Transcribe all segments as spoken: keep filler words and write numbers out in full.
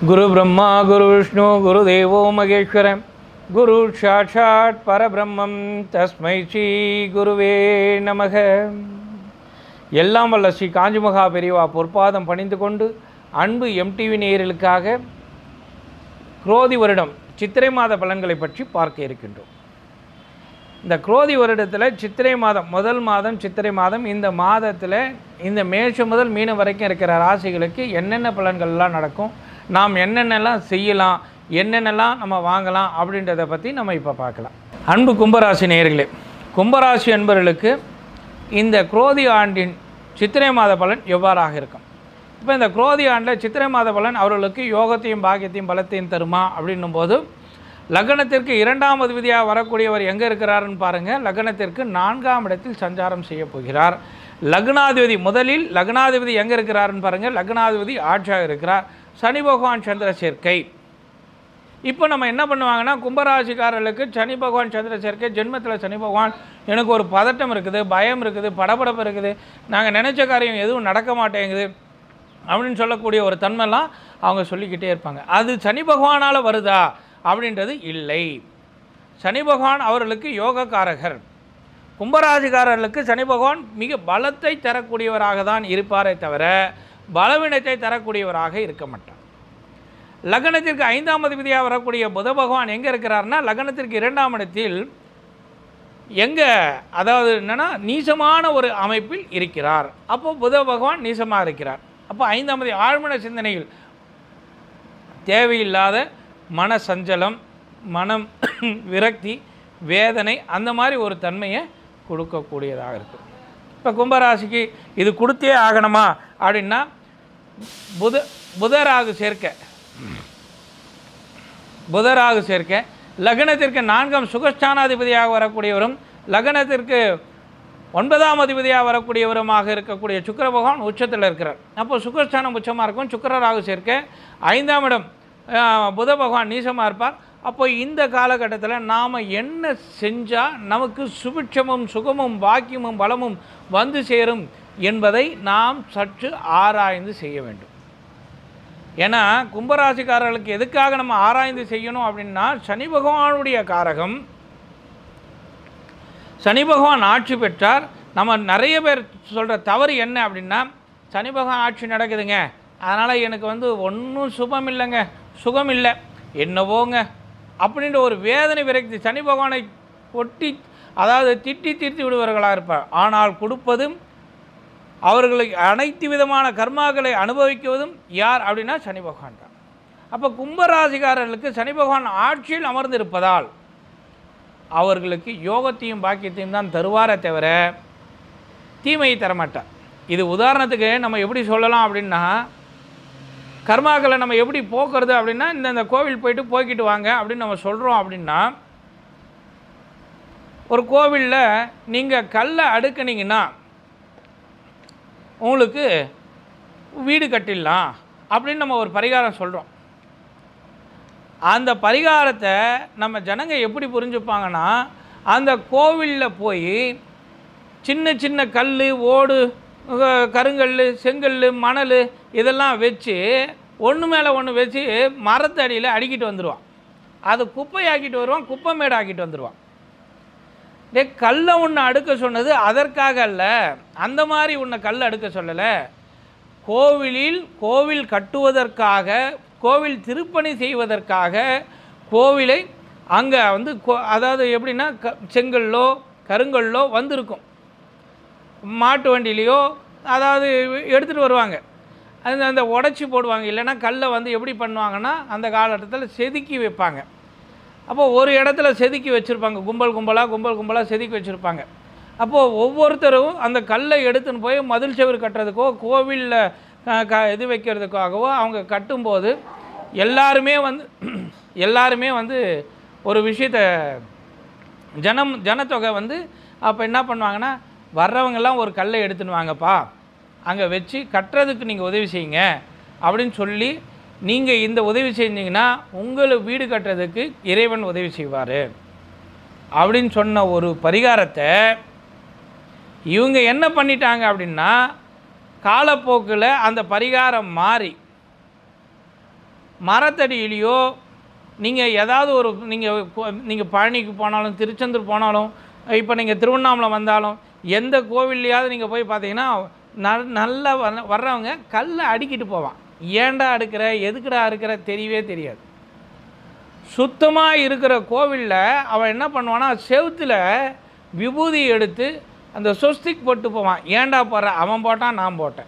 गुरु ब्रह्मा गुरु विष्णु गुरुदेवो महेश्वर गुरु साक्षात् परब्रह्मं तस्मै श्री गुरुवे நமக. எல்லாம் வல்ல ஸ்ரீ காஞ்சிமகா பெரியவா பொற்பாதம் பணிந்து கொண்டு அன்பு எம்டிவி நேயர்களுக்காக குரோதி வருடம் சித்திரை மாத பலன்களை பற்றி பார்க்க இருக்கின்றோம். இந்த குரோதி வருடத்தில் சித்திரை மாதம் முதல் மாதம் சித்திரை மாதம், இந்த மாதத்தில் இந்த மேஷம் முதல் மீனம் வரைக்கும் இருக்கிற ராசிகளுக்கு என்னென்ன பலன்கள்லாம் நடக்கும், நாம் என்னென்னலாம் செய்யலாம், என்னென்னலாம் நம்ம வாங்கலாம் அப்படின்றத பற்றி நம்ம இப்போ பார்க்கலாம். அன்பு கும்பராசி நேயர்களே, கும்பராசி என்பவர்களுக்கு இந்த குரோதி ஆண்டின் சித்திரை மாத பலன் எவ்வாறாக இருக்கும்? இப்போ இந்த குரோதி ஆண்டில் சித்திரை மாத பலன் அவர்களுக்கு யோகத்தையும் பாக்கியத்தையும் பலத்தையும் தருமா அப்படின்னும் போது, லக்னத்திற்கு இரண்டாம் அதிபதியாக வரக்கூடியவர் எங்கே இருக்கிறாருன்னு பாருங்கள். லக்னத்திற்கு நான்காம் இடத்தில் சஞ்சாரம் செய்ய போகிறார். லக்னாதிபதி முதலில் லக்னாதிபதி எங்கே இருக்கிறாருன்னு பாருங்கள். லக்னாதிபதி ஆட்சியாக இருக்கிறார். சனி பகவான் சந்திர சேர்க்கை. இப்போ நம்ம என்ன பண்ணுவாங்கன்னா, கும்பராசிக்காரர்களுக்கு சனி பகவான் சந்திர சேர்க்கை, ஜென்மத்தில் சனி பகவான் எனக்கு ஒரு பதட்டம் இருக்குது, பயம் இருக்குது, படபடப்பு இருக்குது, நாங்கள் நினச்ச காரியம் எதுவும் நடக்க மாட்டேங்குது அப்படின்னு சொல்லக்கூடிய ஒரு தன்மைலாம் அவங்க சொல்லிக்கிட்டே இருப்பாங்க. அது சனி பகவானால் வருதா அப்படின்றது இல்லை. சனி பகவான் அவர்களுக்கு யோகக்காரகர். கும்பராசிக்காரர்களுக்கு சனி பகவான் மிக பலத்தை தரக்கூடியவராக தான் இருப்பாரே தவிர பலவீனத்தை தரக்கூடியவராக இருக்க மாட்டார். லக்னத்திற்கு ஐந்தாம் அதிபதியாக வரக்கூடிய புத பகவான் எங்கே இருக்கிறார்னா, லக்னத்திற்கு இரண்டாம் இடத்தில் எங்கே, அதாவது என்னென்னா நீசமான ஒரு அமைப்பில் இருக்கிறார். அப்போது புத பகவான் நீசமாக இருக்கிறார். அப்போ ஐந்தாம் அதிபதி ஆழ்மன சிந்தனையில் தேவையில்லாத மன சஞ்சலம், மனம் விரக்தி, வேதனை, அந்த மாதிரி ஒரு தன்மையை கொடுக்கக்கூடியதாக இருக்குது. இப்போ கும்பராசிக்கு இது கொடுத்தே ஆகணுமா அப்படின்னா, புத புதராகு சேர்க்க புதராகு சேர்க்க லக்னத்திற்கு நான்காம் சுகஸ்தானாதிபதியாக வரக்கூடியவரும் லக்னத்திற்கு ஒன்பதாம் அதிபதியாக வரக்கூடியவருமாக இருக்கக்கூடிய சுக்கிர பகவான் உச்சத்தில் இருக்கிறார். அப்போ சுகஸ்தானம் உச்சமாக இருக்கும். சுக்கிரராகு சேர்க்க ஐந்தாம் இடம் புத பகவான் நீசமாக இருப்பார். அப்போ இந்த காலகட்டத்தில் நாம் என்ன செஞ்சால் நமக்கு சுபிட்சமும் சுகமும் பாக்கியமும் பலமும் வந்து சேரும் என்பதை நாம் சற்று ஆராய்ந்து செய்ய வேண்டும். ஏன்னா கும்பராசிக்காரர்களுக்கு எதுக்காக நம்ம ஆராய்ந்து செய்யணும் அப்படின்னா, சனி பகவானுடைய காரகம். சனி பகவான் ஆட்சி பெற்றார். நம்ம நிறைய பேர் சொல்கிற தவறு என்ன அப்படின்னா, சனி பகவான் ஆட்சி நடக்குதுங்க, அதனால் எனக்கு வந்து ஒன்றும் சுபம் இல்லைங்க, சுகம் இல்லை, என்னவோங்க அப்படின்ற ஒரு வேதனை விரக்தி சனி பகவானை ஒட்டி, அதாவது திட்டி தீர்த்து விடுவர்களாக இருப்பார். ஆனால் கொடுப்பதும் அவர்களுக்கு அனைத்து விதமான கர்மாக்களை அனுபவிக்குவதும் யார் அப்படின்னா சனி பகவான் தான். அப்போ கும்பராசிக்காரர்களுக்கு சனி பகவான் ஆட்சியில் அமர்ந்திருப்பதால் அவர்களுக்கு யோகத்தையும் பாக்கியத்தையும் தான் தருவாரே தவிர தீமையை தரமாட்டார். இது உதாரணத்துக்கு நம்ம எப்படி சொல்லலாம் அப்படின்னா, கர்மாக்களை நம்ம எப்படி போக்குறது அப்படின்னா, இந்த இந்த கோவில் போயிட்டு போய்கிட்டு வாங்க அப்படின்னு நம்ம சொல்கிறோம் அப்படின்னா, ஒரு கோவிலில் நீங்கள் கல்லை அடுக்குனீங்கன்னா உங்களுக்கு வீடு கட்டிடலாம் அப்படின்னு நம்ம ஒரு பரிகாரம் சொல்கிறோம். அந்த பரிகாரத்தை நம்ம ஜனங்க எப்படி புரிஞ்சுப்பாங்கன்னா, அந்த கோவிலில் போய் சின்ன சின்ன கல், ஓடு, கருங்கல், செங்கல், மணல் இதெல்லாம் வச்சு ஒன்று மேலே ஒன்று வச்சு மரத்தடியில் அடிக்கிட்டு வந்துடுவான். அது குப்பையாக்கிட்டு வருவான், குப்பை மேடு ஆக்கிட்டு வந்துடுவான். டே, கல்லை ஒன்று அடுக்க சொன்னது அதற்காக அல்ல, அந்த மாதிரி ஒன்று கல் அடுக்க சொல்லலை. கோவிலில் கோவில் கட்டுவதற்காக, கோவில் திருப்பணி செய்வதற்காக கோவிலை அங்கே வந்து அதாவது எப்படின்னா க செங்கல்லோ கருங்கல்லோ வந்திருக்கும், மாட்டு வண்டியிலையோ அதாவது எடுத்துகிட்டு வருவாங்க. அது அந்த உடச்சி போடுவாங்க. இல்லைன்னா கல்லை வந்து எப்படி பண்ணுவாங்கன்னா, அந்த காலகட்டத்தில் செதுக்கி வைப்பாங்க. அப்போது ஒரு இடத்துல செதுக்கி வச்சுருப்பாங்க, கும்பல் கும்பலாக கும்பல் கும்பலாக செதுக்கி வச்சுருப்பாங்க. அப்போது ஒவ்வொருத்தரும் அந்த கல்லை எடுத்துன்னு போய் மதில் செவரு கட்டுறதுக்கோ கோவிலில் க இது வைக்கிறதுக்காகவோ அவங்க கட்டும்போது எல்லாருமே வந்து எல்லாருமே வந்து ஒரு விஷயத்தை ஜனம் ஜனத்தொகை வந்து அப்போ என்ன பண்ணுவாங்கன்னா, வர்றவங்கெல்லாம் ஒரு கல்லை எடுத்துன்னு வாங்கப்பா, அங்கே வச்சு கட்டுறதுக்கு நீங்கள் உதவி செய்யுங்க அப்படின்னு சொல்லி, நீங்கள் இந்த உதவி செஞ்சீங்கன்னா உங்களை வீடு கட்டுறதுக்கு இறைவன் உதவி செய்வார் அப்படின்னு சொன்ன ஒரு பரிகாரத்தை இவங்க என்ன பண்ணிட்டாங்க அப்படின்னா, காலப்போக்கில் அந்த பரிகாரம் மாறி மரத்தடியிலையோ நீங்கள் ஏதாவது ஒரு நீங்கள் நீங்கள் பழனிக்கு போனாலும் திருச்செந்தூர் போனாலும் இப்போ நீங்கள் திருவண்ணாமலை வந்தாலும் எந்த கோவில்லையாவது நீங்கள் போய் பார்த்தீங்கன்னா ந நல்லா வர்றவங்க கல்லை அடிக்கிட்டு போவான். ஏண்டா அடுக்கிற எதுக்குடா அடுக்கிற தெரியவே தெரியாது. சுத்தமாக இருக்கிற கோவிலில் அவன் என்ன பண்ணுவான்னா செவுத்தில் விபூதி எடுத்து அந்த சொஸ்திக் போட்டு போவான். ஏண்டா போடுற? அவன் போட்டான், நான் போட்டேன்.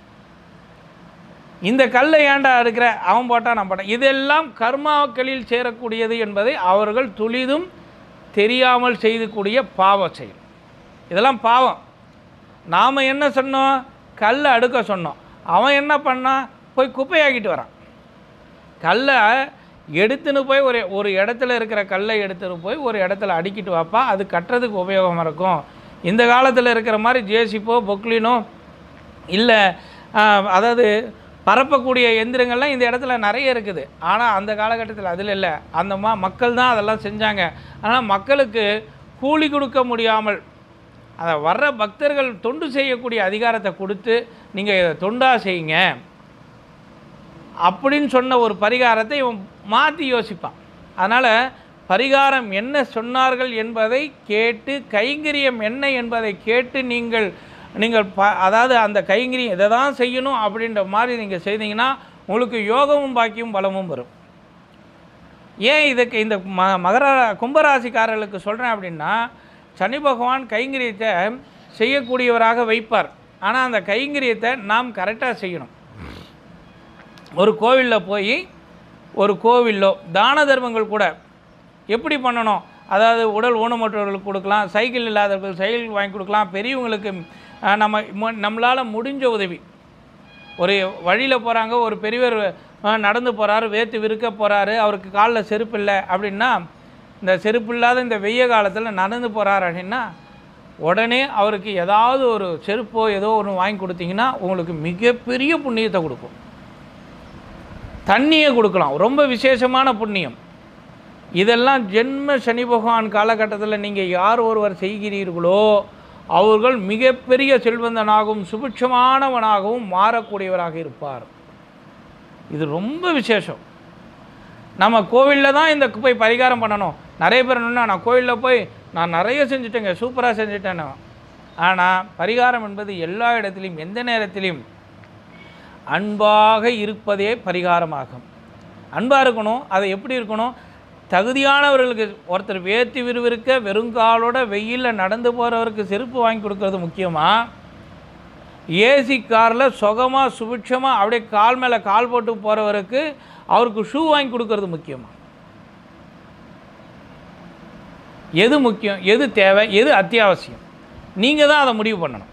இந்த கல்லை ஏண்டா இருக்கிற? அவன் போட்டான், நான் போட்டேன். இதெல்லாம் கர்மாக்களில் சேரக்கூடியது என்பதை அவர்கள் துளிதும் தெரியாமல் செய்யக்கூடிய பாவ செயல். இதெல்லாம் பாவம். நாம் என்ன சொன்னோம்? கல்லை அடுக்க சொன்னோம். அவன் என்ன பண்ணான்? போய் குப்பையாக்கிட்டு வரான். கல்லை எடுத்துன்னு போய் ஒரு ஒரு இடத்துல இருக்கிற கல்லை எடுத்துன்னு போய் ஒரு இடத்துல அடிக்கிட்டு வாப்பா, அது கட்டுறதுக்கு உபயோகமாக இருக்கும். இந்த காலத்தில் இருக்கிற மாதிரி ஜேசிப்போ பொக்லினோ இல்லை, அதாவது பரப்பக்கூடிய எந்திரங்கள்லாம் இந்த இடத்துல நிறைய இருக்குது. ஆனால் அந்த காலகட்டத்தில் அதில் இல்லை. அந்த மா மக்கள் தான் அதெல்லாம் செஞ்சாங்க. ஆனால் மக்களுக்கு கூலி கொடுக்க முடியாமல் அதை வர்ற பக்தர்கள் தொண்டு செய்யக்கூடிய அதிகாரத்தை கொடுத்து நீங்கள் இதை தொண்டாக செய்யுங்க அப்படின்னு சொன்ன ஒரு பரிகாரத்தை இவன் மாற்றி யோசிப்பான். அதனால் பரிகாரம் என்ன சொன்னார்கள் என்பதை கேட்டு, கைங்கரியம் என்ன என்பதை கேட்டு நீங்கள் நீங்கள் ப அதாவது அந்த கைங்கரியம் இதை தான் செய்யணும் அப்படின்ற மாதிரி நீங்கள் செய்தீங்கன்னா உங்களுக்கு யோகமும் பாக்கியும் பலமும் வரும். ஏன் இதுக்கு இந்த ம மகர கும்பராசிக்காரர்களுக்கு சொல்கிறேன் அப்படின்னா, சனி பகவான் கைங்கரியத்தை செய்யக்கூடியவராக வைப்பார். ஆனால் அந்த கைங்கரியத்தை நாம் கரெக்டாக செய்யணும். ஒரு கோவிலில் போய் ஒரு கோவிலோ தான தர்மங்கள் கூட எப்படி பண்ணணும்? அதாவது உடல் ஊனமற்றவர்களுக்கு கொடுக்கலாம், சைக்கிள் இல்லாதவர்களுக்கு சைக்கிள் வாங்கி கொடுக்கலாம், பெரியவங்களுக்கு நம்ம நம்மளால் முடிஞ்ச உதவி. ஒரு வழியில் போகிறாங்க, ஒரு பெரியவர் நடந்து போகிறாரு, வேத்து விற்க போகிறாரு, அவருக்கு காலில் செருப்பு இல்லை அப்படின்னா, இந்த செருப்பு இல்லாத இந்த வெய்ய காலத்தில் நடந்து போகிறாரு அப்படின்னா உடனே அவருக்கு ஏதாவது ஒரு செருப்போ ஏதோ ஒன்று வாங்கி கொடுத்தீங்கன்னா உங்களுக்கு மிகப்பெரிய புண்ணியத்தை கொடுக்கும். தண்ணியை கொடுக்கலாம், ரொம்ப விசேஷமான புண்ணியம். இதெல்லாம் ஜென்ம சனி பகவான் காலகட்டத்தில் நீங்கள் யார் ஒருவர் செய்கிறீர்களோ அவர்கள் மிகப்பெரிய செல்வந்தனாகவும் சுபிட்சமானவனாகவும் மாறக்கூடியவராக இருப்பார். இது ரொம்ப விசேஷம். நம்ம கோவிலில் தான் இந்த போய் பரிகாரம் பண்ணணும். நிறைய பேர் என்னன்னா, நான் கோவிலில் போய் நான் நிறைய செஞ்சுட்டேங்க, சூப்பராக செஞ்சுட்டேன்னு. ஆனால் பரிகாரம் என்பது எல்லா இடத்துலையும் எந்த நேரத்திலையும் அன்பாக இருப்பதே பரிகாரமாகும். அன்பாக இருக்கணும். அதை எப்படி இருக்கணும்? தகுதியானவர்களுக்கு, ஒருத்தர் வேர்த்தி விறுவிறுக்க வெறுங்காலோட வெயிலில் நடந்து போகிறவருக்கு செருப்பு வாங்கி கொடுக்கறது முக்கியமாக, ஏசி காரில் சுகமாக சுபிட்சமாக அப்படியே கால் மேலே கால் போட்டு போகிறவருக்கு அவருக்கு ஷூ வாங்கி கொடுக்கறது முக்கியமாக? எது முக்கியம், எது தேவை, எது அத்தியாவசியம்? நீங்கள் தான் அதை முடிவு பண்ணணும்.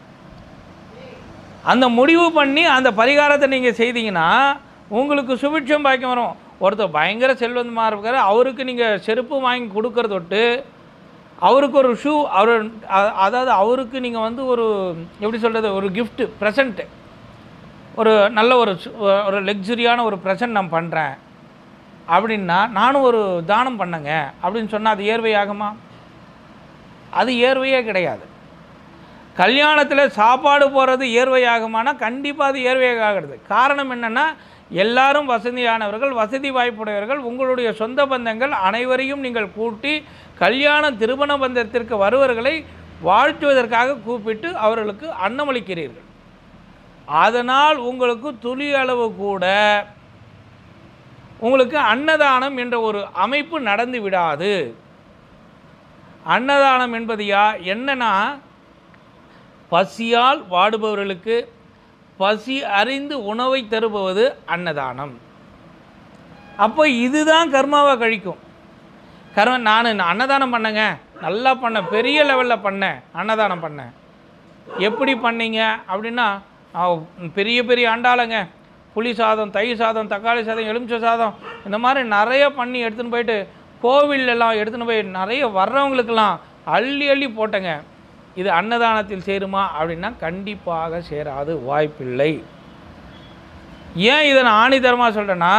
அந்த முடிவு பண்ணி அந்த பரிகாரத்தை நீங்கள் செய்தீங்கன்னா உங்களுக்கு சுபிட்சம் பாக்கியம் வரும். ஒருத்தர் பயங்கர செல்வந்தமாக இருக்கார், அவருக்கு நீங்கள் செருப்பு வாங்கி கொடுக்கறத விட்டு அவருக்கு ஒரு ஷூ, அவர் அதாவது அவருக்கு நீங்கள் வந்து ஒரு எப்படி சொல்கிறது, ஒரு கிஃப்ட்டு ப்ரெசண்ட்டு, ஒரு நல்ல ஒரு ஒரு லக்ஸுரியான ஒரு ப்ரெசன்ட் நான் பண்ணுறேன் அப்படின்னா, நானும் ஒரு தானம் பண்ணேங்க அப்படின்னு சொன்னால் அது ஏர்வையாகுமா? அது ஏர்வையே கிடையாது. கல்யாணத்தில் சாப்பாடு போகிறது ஏர்வையாகுமானா கண்டிப்பாக அது ஏர்வையாகிறது. காரணம் என்னென்னா, எல்லாரும் வசதியானவர்கள், வசதி வாய்ப்புடையவர்கள், உங்களுடைய சொந்த பந்தங்கள் அனைவரையும் நீங்கள் கூட்டி கல்யாண திருமண பந்தத்திற்கு வருவர்களை வாழ்த்துவதற்காக கூப்பிட்டு அவர்களுக்கு அன்னமளிக்கிறீர்கள். அதனால் உங்களுக்கு துளி அளவு கூட உங்களுக்கு அன்னதானம் என்ற ஒரு அமைப்பு நடந்து விடாது. அன்னதானம் என்பது யா என்னன்னா, பசியால் வாடுபவர்களுக்கு பசி அறிந்து உணவை தருபவது அன்னதானம். அப்போ இதுதான் கர்மாவை கழிக்கும். கர்ம நான் அன்னதானம் பண்ணேங்க, நல்லா பண்ணேன், பெரிய லெவலில் பண்ணேன், அன்னதானம் பண்ணேன். எப்படி பண்ணீங்க அப்படின்னா, பெரிய பெரிய அண்டாளங்க, புளி சாதம், தயிர் சாதம், தக்காளி சாதம், எலுமிச்சை சாதம், இந்த மாதிரி நிறைய பண்ணி எடுத்துன்னு போயிட்டு கோவிலெல்லாம் எடுத்துன்னு போய் நிறைய வர்றவங்களுக்கெல்லாம் அள்ளி அள்ளி போட்டேங்க. இது அன்னதானத்தில் சேருமா அப்படின்னா கண்டிப்பாக சேராது, வாய்ப்பில்லை. ஏன் இதை நான் ஆணித்தரமாக சொல்கிறேன்னா,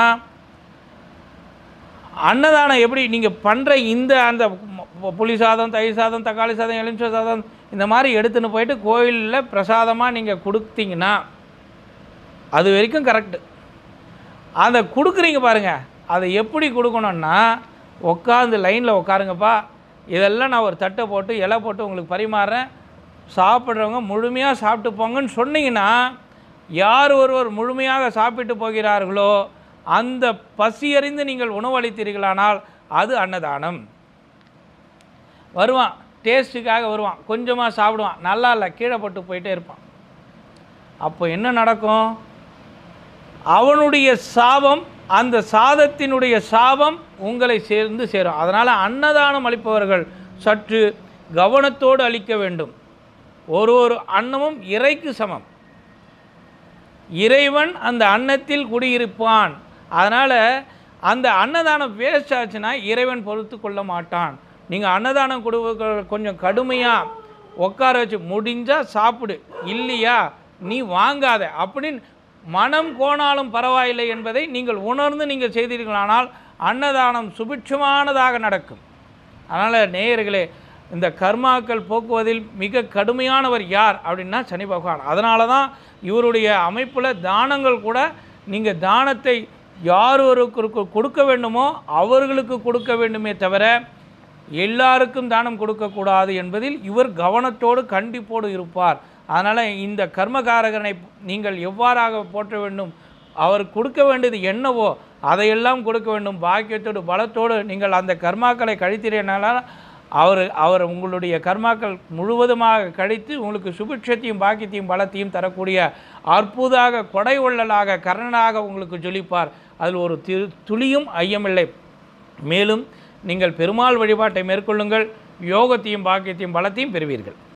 அன்னதானம் எப்படி நீங்கள் பண்ணுற இந்த அந்த புளி சாதம், தயிர் சாதம், தக்காளி சாதம், எலுமிச்சை சாதம் இந்த மாதிரி எடுத்துன்னு போயிட்டு கோயிலில் பிரசாதமாக நீங்கள் கொடுத்தீங்கன்னா அது வரைக்கும் கரெக்டு. அதை கொடுக்குறீங்க பாருங்கள், அதை எப்படி கொடுக்கணுன்னா உட்காந்து லைனில் உட்காருங்கப்பா, இதெல்லாம் நான் ஒரு தட்டை போட்டு இலை போட்டு உங்களுக்கு பரிமாறுறேன், சாப்பிட்றவங்க முழுமையாக சாப்பிட்டு போங்கன்னு சொன்னீங்கன்னா, யார் ஒருவர் முழுமையாக சாப்பிட்டு போகிறார்களோ அந்த பசியறிந்து நீங்கள் உணவளித்தீர்களானால் அது அன்னதானம். வருவான், டேஸ்ட்டுக்காக வருவான், கொஞ்சமாக சாப்பிடுவான், நல்லா இல்லை, கீழே போட்டு போயிட்டே இருப்பான். அப்போ என்ன நடக்கும்? அவனுடைய சாபம், அந்த சாதத்தினுடைய சாபம் உங்களை சேர்ந்து சேரும். அதனால் அன்னதானம் அளிப்பவர்கள் சற்று கவனத்தோடு அளிக்க வேண்டும். ஒரு ஒரு அன்னமும் இறைக்கு சமம். இறைவன் அந்த அன்னத்தில் குடியிருப்பான். அதனால் அந்த அன்னதானம் வேஸ்ட் ஆச்சுன்னா இறைவன் பொறுத்து கொள்ள மாட்டான். நீங்கள் அன்னதானம் கொடுக்க கொஞ்சம் கடுமையாக உட்கார வச்சு முடிஞ்சால் சாப்பிடு, இல்லையா நீ வாங்காத அப்படின்னு மனம் கோணாலும் பரவாயில்லை என்பதை நீங்கள் உணர்ந்து நீங்கள் செய்தீர்களானால் அன்னதானம் சுபிட்சமானதாக நடக்கும். அதனால் நேயர்களே, இந்த கர்மாக்கள் போக்குவதில் மிக கடுமையானவர் யார் அப்படின்னா சனி பகவான். அதனால தான் இவருடைய அமைப்பில் தானங்கள் கூட நீங்கள் தானத்தை யார் ஒருக்கு கொடுக்க வேண்டுமோ அவர்களுக்கு கொடுக்க வேண்டுமே தவிர எல்லாருக்கும் தானம் கொடுக்கக்கூடாது என்பதில் இவர் கவனத்தோடு கண்டிப்போடு இருப்பார். அதனால் இந்த கர்மகாரகனை நீங்கள் எவ்வாறாக போற்ற வேண்டும், அவர் கொடுக்க வேண்டியது என்னவோ அதையெல்லாம் கொடுக்க வேண்டும். பாக்கியத்தோடு பலத்தோடு நீங்கள் அந்த கர்மாக்களை கழித்தீர்களால் அவர் அவர் உங்களுடைய கர்மாக்கள் முழுவதுமாக கழித்து உங்களுக்கு சுபிட்சத்தையும் பாக்கியத்தையும் பலத்தையும் தரக்கூடிய அற்புதாக கொடை உள்ளலாக கர்ணனாக உங்களுக்கு ஜொலிப்பார். அதில் ஒரு தி துளியும் ஐயமில்லை. மேலும் நீங்கள் பெருமாள் வழிபாட்டை மேற்கொள்ளுங்கள், யோகத்தையும் பாக்கியத்தையும் பலத்தையும் பெறுவீர்கள்.